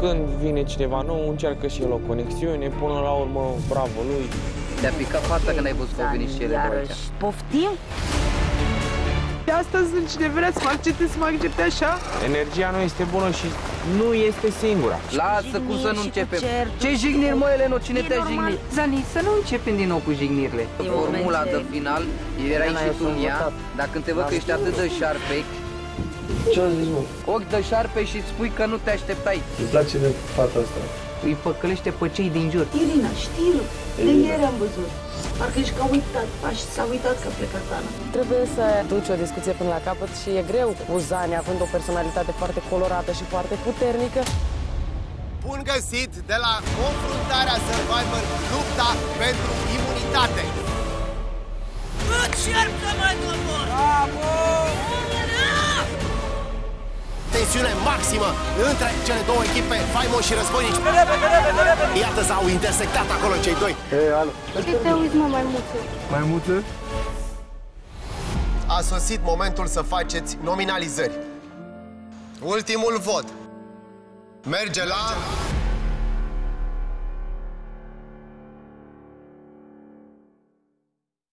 Când vine cineva nou, încearcă și el o conexiune, până la urmă, bravo lui. Te-a picat fața când ai văzut că au venit și ele de aici. Poftim? De asta sunt cine vrea să mă accepte, să mă accepte așa. Energia nu este bună și nu este singura. Lasă cum să nu începem. Ce jigniri, mă, Eleno? Cine te-a jignit? Zani, să nu începem din nou cu jignirile. Formula de final, erai și tu în ea, dar când te văd că ești atât de șarpe, Ce-o zis, mă? ochi de șarpe și îți spui că nu te așteptai. Îmi place de fata asta. Îi păcălește pe cei din jur. Irina, știu, de ieri am văzut. Parcă ești ca uitat, s-a uitat că a plecat Ana. Trebuie să duci o discuție până la capăt și e greu cu Zani, având o personalitate foarte colorată și foarte puternică. Bun găsit de la confruntarea Survivor, lupta pentru imunitate. Încercă, mai domnul! Bravo! Tensiune maximă între cele două echipe, faimoși și războinici. Iată, s-au intersectat acolo cei doi. Alo. Ce te uiți, mă, maimuță? Maimuță? A sosit momentul să faceți nominalizări. Ultimul vot merge la